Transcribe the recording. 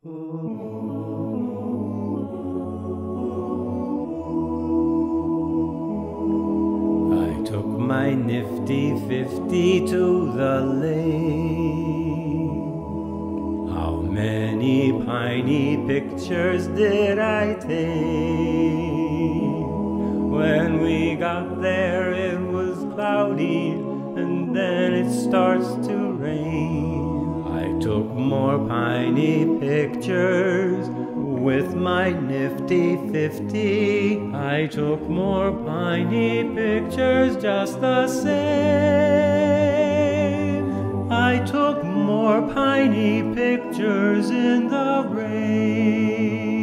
I took my Nifty 50 to the lake. How many piney pictures did I take? When we got there it was cloudy, and then it starts to rain. I took more piney pictures with my Nifty 50. I took more piney pictures just the same. I took more piney pictures in the rain.